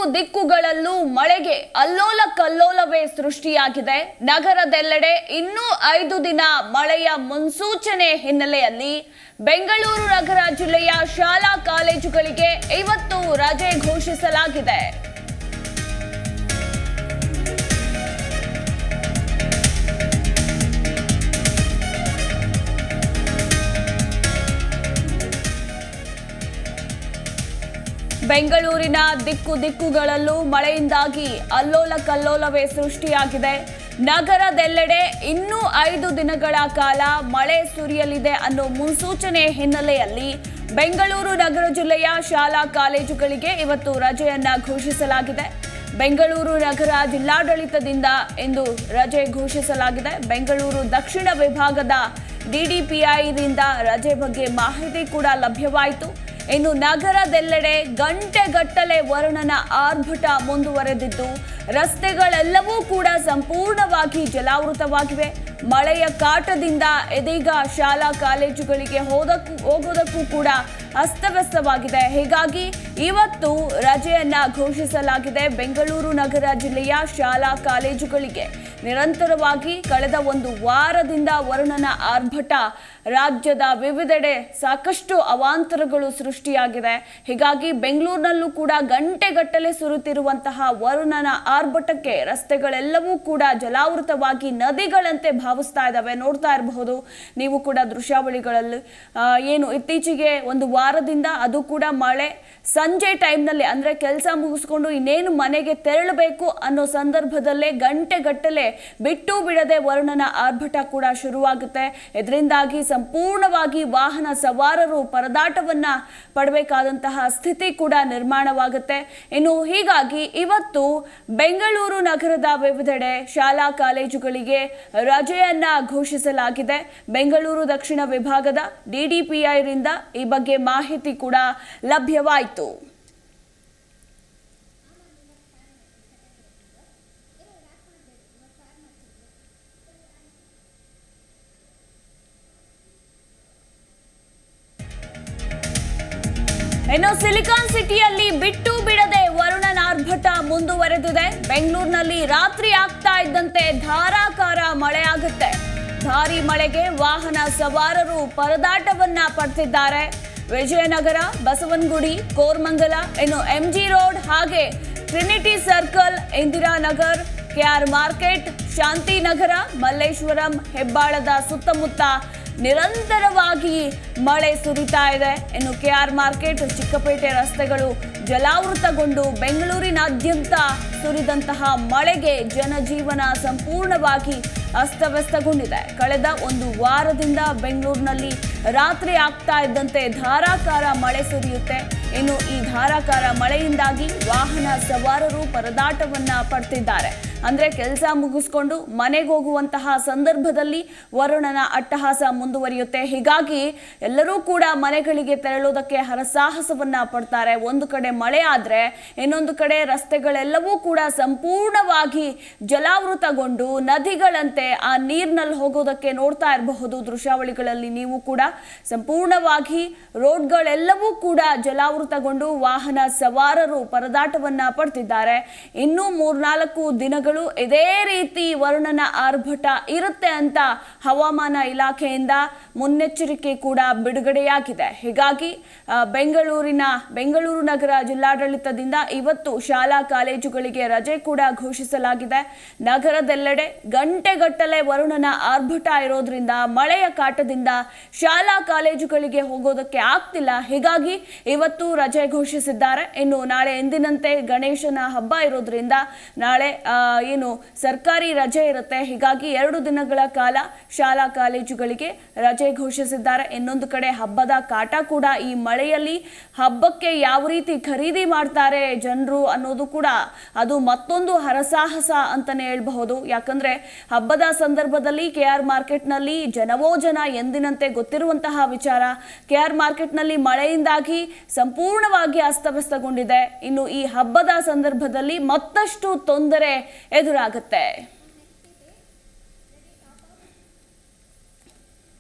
ದಿಕ್ಕುಗಳಲ್ಲೂ ಮಳೆಗೆ ಅಲ್ಲೋಲ ಕಲ್ಲೋಲವೇ ಸೃಷ್ಟಿಯಾಗಿದೆ. ನಗರದೆಲ್ಲೆಡೆ ಇನ್ನೂ 5 ದಿನ ಮಳೆಯ ಮುನ್ಸೂಚನೆ ಹಿನ್ನೆಲೆಯಲ್ಲಿ ಬೆಂಗಳೂರು ನಗರ ಜಿಲ್ಲೆಯ ಶಾಲಾ ಕಾಲೇಜುಗಳಿಗೆ ಇವತ್ತು ರಜೆ ಘೋಷಿಸಲಾಗಿದೆ. ಬೆಂಗಳೂರಿನ ದಿಕ್ಕುಗಳಲ್ಲೂ ಮಳೆಯಿಂದಾಗಿ ಅಲ್ಲೋಲ ಕಲ್ಲೋಲವೇ ಸೃಷ್ಟಿಯಾಗಿದೆ. ನಗರದೆಲ್ಲೆಡೆ ಇನ್ನೂ 5 ದಿನಗಳ ಕಾಲ ಮಳೆ ಸುರಿಯಲಿದೆ ಅನ್ನೋ ಮುನ್ಸೂಚನೆ ಹಿನ್ನೆಲೆಯಲ್ಲಿ ಬೆಂಗಳೂರು ನಗರ ಜಿಲ್ಲೆಯ ಶಾಲಾ ಕಾಲೇಜುಗಳಿಗೆ ಇವತ್ತು ರಜೆಯನ್ನ ಘೋಷಿಸಲಾಗಿದೆ. ಬೆಂಗಳೂರು ನಗರ ಜಿಲ್ಲಾಡಳಿತದಿಂದ ಇಂದು ರಜೆ ಘೋಷಿಸಲಾಗಿದೆ. ಬೆಂಗಳೂರು ದಕ್ಷಿಣ ವಿಭಾಗದ ಡಿಡಿಪಿಐನಿಂದ ರಜೆ ಬಗ್ಗೆ ಮಾಹಿತಿ ಕೂಡ ಲಭ್ಯವಾಯಿತು. ಇನ್ನು ನಗರದೆಲ್ಲೆಡೆ ಗಂಟೆಗಟ್ಟಲೆ ವರುಣನ ಆರ್ಭಟ ಮುಂದುವರೆದಿದ್ದು ರಸ್ತೆಗಳೆಲ್ಲವೂ ಕೂಡ ಸಂಪೂರ್ಣವಾಗಿ ಜಲಾವೃತವಾಗಿವೆ. ಮಳೆಯ ಕಾಟದಿಂದ ಇದೀಗ ಶಾಲಾ ಕಾಲೇಜುಗಳಿಗೆ ಹೋಗೋದಕ್ಕೂ ಕೂಡ ಅಸ್ತವ್ಯಸ್ತವಾಗಿದೆ. ಹೀಗಾಗಿ ಇವತ್ತು ರಜೆಯನ್ನ ಘೋಷಿಸಲಾಗಿದೆ ಬೆಂಗಳೂರು ನಗರ ಜಿಲ್ಲೆಯ ಶಾಲಾ ಕಾಲೇಜುಗಳಿಗೆ. ನಿರಂತರವಾಗಿ ಕಳೆದ 1 ವಾರದಿಂದ ವರುಣನ ಆರ್ಭಟ ರಾಜ್ಯದ ವಿವಿಧೆಡೆ ಸಾಕಷ್ಟು ಅವಾಂತರಗಳು ಸೃಷ್ಟಿಯಾಗಿದೆ. ಹೀಗಾಗಿ ಬೆಂಗಳೂರಿನಲ್ಲೂ ಕೂಡ ಗಂಟೆಗಟ್ಟಲೆ ಸುರಿತಿರುವಂತಹ ವರುಣನ ಆರ್ಭಟಕ್ಕೆ ರಸ್ತೆಗಳೆಲ್ಲವೂ ಕೂಡ ಜಲಾವೃತವಾಗಿ ನದಿಗಳಂತೆ ಭಾವಿಸ್ತಾ ಇದ್ದಾವೆ. ನೋಡ್ತಾ ಇರಬಹುದು ನೀವು ಕೂಡ ದೃಶ್ಯಾವಳಿಗಳಲ್ಲಿ. ಏನು ಇತ್ತೀಚೆಗೆ 1 ವಾರದಿಂದ ಅದು ಕೂಡ ಮಳೆ ಸಂಜೆ ಟೈಮ್ನಲ್ಲಿ ಅಂದರೆ ಕೆಲಸ ಮುಗಿಸ್ಕೊಂಡು ಇನ್ನೇನು ಮನೆಗೆ ತೆರಳಬೇಕು ಅನ್ನೋ ಸಂದರ್ಭದಲ್ಲೇ ಗಂಟೆಗಟ್ಟಲೆ ಬಿಟ್ಟು ಬಿಡದೆ ವರುಣನ ಆರ್ಭಟ ಕೂಡ ಶುರುವಾಗುತ್ತೆ. ಇದರಿಂದಾಗಿ ಸಂಪೂರ್ಣವಾಗಿ ವಾಹನ ಸವಾರರು ಪರದಾಟವನ್ನ ಪಡಬೇಕಾದಂತಹ ಸ್ಥಿತಿ ಕೂಡ ನಿರ್ಮಾಣವಾಗುತ್ತೆ. ಇನ್ನು ಹೀಗಾಗಿ ಇವತ್ತು ಬೆಂಗಳೂರು ನಗರದ ವಿವಿಧೆಡೆ ಶಾಲಾ ಕಾಲೇಜುಗಳಿಗೆ ರಜೆಯನ್ನ ಘೋಷಿಸಲಾಗಿದೆ. ಬೆಂಗಳೂರು ದಕ್ಷಿಣ ವಿಭಾಗದ ಡಿಡಿಪಿಐರಿಂದ ಈ ಬಗ್ಗೆ ಮಾಹಿತಿ ಕೂಡ ಲಭ್ಯವಾಯಿತು. ಇನ್ನು ಸಿಲಿಕಾನ್ ಸಿಟಿಯಲ್ಲಿ ಬಿಟ್ಟು ಬಿಡದೆ ವರುಣನ ಆರ್ಭಟ ಮುಂದುವರೆದಿದೆ. ಬೆಂಗಳೂರಿನಲ್ಲಿ ರಾತ್ರಿ ಆಗ್ತಾ ಇದ್ದಂತೆ ಧಾರಾಕಾರ ಮಳೆ ಆಗುತ್ತೆ. ಭಾರಿ ಮಳೆಗೆ ವಾಹನ ಸವಾರರು ಪರದಾಟವನ್ನ ಪಡ್ತಿದ್ದಾರೆ. ವಿಜಯನಗರ, ಬಸವನಗುಡಿ, ಕೋರಮಂಗಲ, ಇನ್ನು ಎಂಜಿ ರೋಡ್ ಹಾಗೆ Trinity circle, Indiranagar, KR market, Shantinagar, Malleshwaram, ಹೆಬ್ಬಾಳದ ಸುತ್ತಮುತ್ತ ನಿರಂತರವಾಗಿ ಮಳೆ ಸುರಿತಾ ಇದೆ. ಇನ್ನು ಕೆಆರ್ ಮಾರ್ಕೆಟ್, ಚಿಕ್ಕಪೇಟೆ ರಸ್ತೆಗಳು ಜಲಾವೃತಗೊಂಡು ಬೆಂಗಳೂರಿನಾದ್ಯಂತ ಸುರಿದಂತಹ ಮಳೆಗೆ ಜನಜೀವನ ಸಂಪೂರ್ಣವಾಗಿ ಅಸ್ತವ್ಯಸ್ತಗೊಂಡಿದೆ. ಕಳೆದ 1 ವಾರದಿಂದ ಬೆಂಗಳೂರಿನಲ್ಲಿ ರಾತ್ರಿ ಆಗ್ತಾ ಇದ್ದಂತೆ ಧಾರಾಕಾರ ಮಳೆ ಸುರಿಯುತ್ತೆ. ಇನ್ನು ಈ ಧಾರಾಕಾರ ಮಳೆಯಿಂದಾಗಿ ವಾಹನ ಸವಾರರು ಪರದಾಟವನ್ನ ಪಡ್ತಿದ್ದಾರೆ. ಅಂದ್ರೆ ಕೆಲಸ ಮುಗಿಸ್ಕೊಂಡು ಮನೆಗೆ ಹೋಗುವಂತಹ ಸಂದರ್ಭದಲ್ಲಿ ವರುಣನ ಅಟ್ಟಹಾಸ ಮುಂದುವರಿಯುತ್ತೆ. ಹೀಗಾಗಿ ಎಲ್ಲರೂ ಕೂಡ ಮನೆಗಳಿಗೆ ತೆರಳೋದಕ್ಕೆ ಹರಸಾಹಸವನ್ನ ಪಡ್ತಾರೆ. ಒಂದು ಕಡೆ ಮಳೆ ಆದ್ರೆ ಇನ್ನೊಂದು ಕಡೆ ರಸ್ತೆಗಳೆಲ್ಲವೂ ಕೂಡ ಸಂಪೂರ್ಣವಾಗಿ ಜಲಾವೃತಗೊಂಡು ನದಿಗಳಂತೆ ಆ ನೀರಿನಲ್ಲಿ ಹೋಗೋದಕ್ಕೆ ನೋಡ್ತಾ ಇರಬಹುದು ದೃಶ್ಯಾವಳಿಗಳಲ್ಲಿ ನೀವು ಕೂಡ. ಸಂಪೂರ್ಣವಾಗಿ ರೋಡ್ಗಳೆಲ್ಲವೂ ಕೂಡ ಜಲಾವೃತಗೊಂಡು ವಾಹನ ಸವಾರರು ಪರದಾಟವನ್ನ ಪಡ್ತಿದ್ದಾರೆ. ಇನ್ನೂ 3-4 ದಿನಗಳು ಇದೇ ರೀತಿ ವರುಣನ ಆರ್ಭಟ ಇರುತ್ತೆ ಅಂತ ಹವಾಮಾನ ಇಲಾಖೆಯಿಂದ ಮುನ್ನೆಚ್ಚರಿಕೆ ಕೂಡ ಬಿಡುಗಡೆಯಾಗಿದೆ. ಹೀಗಾಗಿ ಬೆಂಗಳೂರು ನಗರ ಜಿಲ್ಲಾಡಳಿತದಿಂದ ಇವತ್ತು ಶಾಲಾ ಕಾಲೇಜುಗಳಿಗೆ ರಜೆ ಕೂಡ ಘೋಷಿಸಲಾಗಿದೆ. ನಗರದೆಲ್ಲೆಡೆ ಗಂಟೆಗಟ್ಟಲೆ ವರುಣನ ಆರ್ಭಟ ಇರೋದ್ರಿಂದ ಮಳೆಯ ಕಾಟದಿಂದ ಶಾಲಾ ಕಾಲೇಜುಗಳಿಗೆ ಹೋಗೋದಕ್ಕೆ ಆಗ್ತಿಲ್ಲ. ಹೀಗಾಗಿ ಇವತ್ತು ರಜೆ ಘೋಷಿಸಿದ್ದಾರೆ. ಇನ್ನು ನಾಳೆ ಎಂದಿನಂತೆ ಗಣೇಶನ ಹಬ್ಬ ಇರೋದ್ರಿಂದ ನಾಳೆ ಏನು ಸರ್ಕಾರಿ ರಜೆ ಇರುತ್ತೆ. ಹೀಗಾಗಿ 2 ದಿನಗಳ ಕಾಲ ಶಾಲಾ ಕಾಲೇಜುಗಳಿಗೆ ರಜೆ ಘೋಷಿಸಿದ್ದಾರೆ. ಇನ್ನೊಂದು ಕಡೆ ಹಬ್ಬದ ಕಾಟ ಕೂಡ ಈ ಮಳೆಯಲ್ಲಿ ಹಬ್ಬಕ್ಕೆ ಯಾವ ರೀತಿ ಖರೀದಿ ಮಾಡ್ತಾರೆ ಜನರು ಅನ್ನೋದು ಕೂಡ ಅದು ಮತ್ತೊಂದು ಹರಸಾಹಸ ಅಂತಾನೆ ಹೇಳಬಹುದು. ಯಾಕಂದ್ರೆ ಹಬ್ಬದ ಸಂದರ್ಭದಲ್ಲಿ ಕೆಆರ್ ಮಾರ್ಕೆಟ್ನಲ್ಲಿ ಜನವೋ ಜನ ಎಂದಿನಂತೆ ಗೊತ್ತಿರುವಂತಹ ವಿಚಾರ. ಕೆಆರ್ ಮಾರ್ಕೆಟ್ನಲ್ಲಿ ಮಳೆಯಿಂದಾಗಿ ಸಂಪೂರ್ಣವಾಗಿ ಅಸ್ತವ್ಯಸ್ತಗೊಂಡಿದೆ. ಇನ್ನು ಈ ಹಬ್ಬದ ಸಂದರ್ಭದಲ್ಲಿ ಮತ್ತಷ್ಟು ತೊಂದರೆ ಎದುರಾಗುತ್ತೆ.